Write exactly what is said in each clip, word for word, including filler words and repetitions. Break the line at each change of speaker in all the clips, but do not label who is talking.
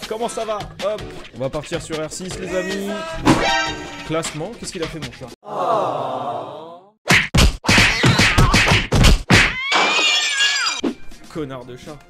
comment ça va? Hop, on va partir sur R six les amis. Classement, qu'est-ce qu'il a fait mon chat? Oh. Connard de chat.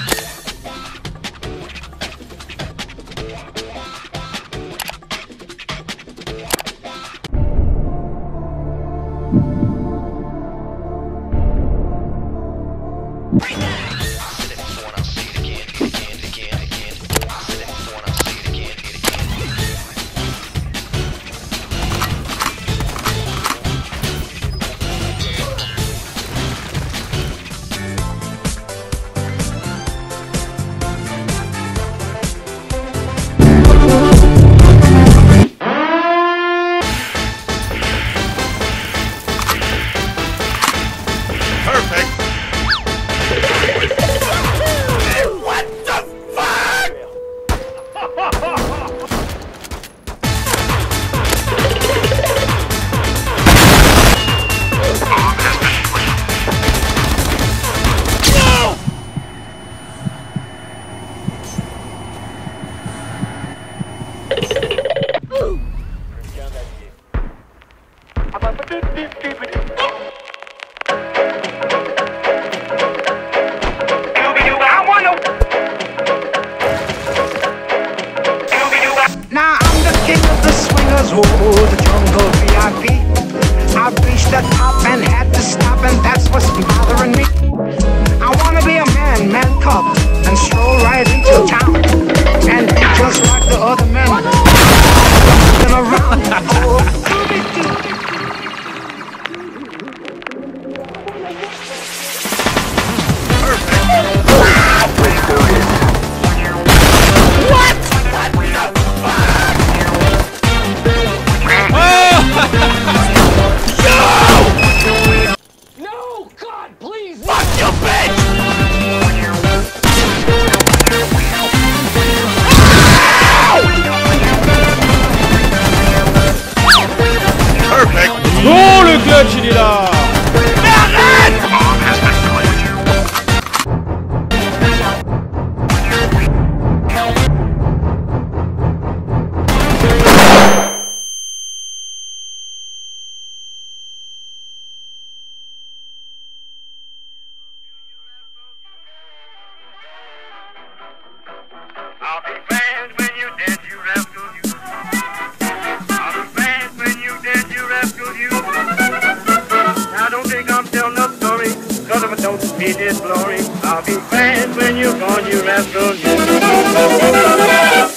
Now I'm the king of the swingers, oh, the jungle V I P. I reached the top and had to stop, and that's what's bothering me. I wanna be a man, man cub, and stroll right into town, and be just like the other men, walking around. Oh,
Oh le clutch il est là.
I'll be banned when you dance, you rascal, you. I'll be banned when you dance, you rascal, you. Now don't think I'm telling no story, cause if I don't see this glory, I'll be banned when you're gone, you rascal, you.